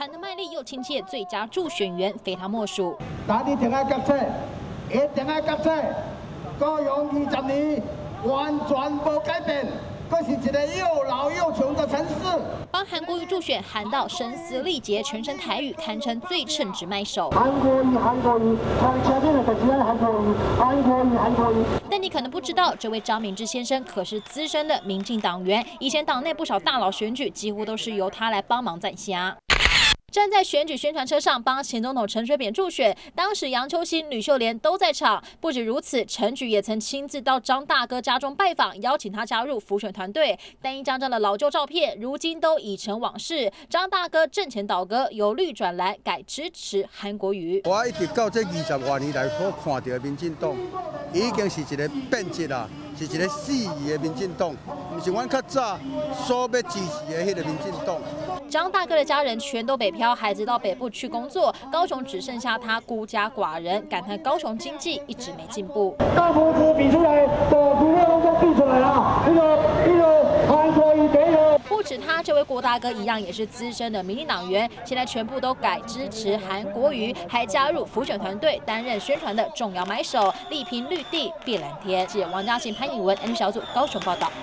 喊得卖力又亲切，最佳助选员非他莫属。 但你定爱决策，一定爱决策，高雄20年完全无改变。 这是一个又老又穷的城市。 帮韩国瑜助选喊到声嘶力竭，全身台语，堪称最称职卖手。 韩国瑜，韩国瑜，韩国瑜。 但你可能不知道，这位张明志先生可是资深的民进党员，以前党内不少大佬选举几乎都是由他来帮忙攒虾。 站在选举宣传车上帮前总统陈水扁助选，当时杨秋兴、吕秀莲都在场。不止如此，陈菊也曾亲自到张大哥家中拜访，邀请他加入辅选团队。但一张张的老旧照片，如今都已成往事。张大哥阵前倒戈，由绿转蓝，改支持韩国瑜。 我一直到这20多年来所看到的民进党，已经是一个变质啦，是一个死鱼的民进党，不是阮较早所要支持的迄个民进党。 张大哥的家人全都北漂，孩子到北部去工作，高雄只剩下他孤家寡人，感叹高雄经济一直没进步。 大拇指比出来，的股票都比出来了，那个韩国瑜给了。 不止他，这位郭大哥一样也是资深的民进党员，现在全部都改支持韩国瑜，还加入辅选团队，担任宣传的重要买手，力拼绿地变蓝天。记者王嘉庆、潘颖文 ，N 小组高雄报道。